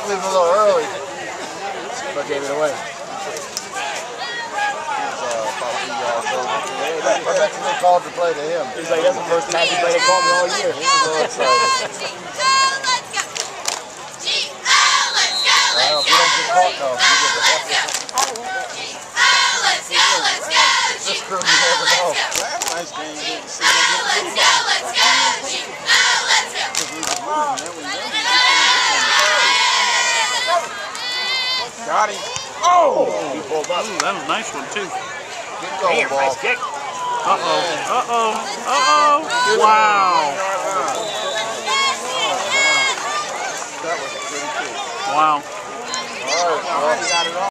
leaving a little early. But gave it away. I bet you they called to play to him. He's like, that's the first time he played a call me all year. He was so excited. Well, if you don't get caught though, you get the this crew, you never know. Last night's game, you didn't see got him. Oh! He pulled up. Ooh, that was a nice one, too. Damn, nice kick. Uh-oh. Uh-oh. Uh-oh. Wow. That was pretty cool. Wow. All right, well,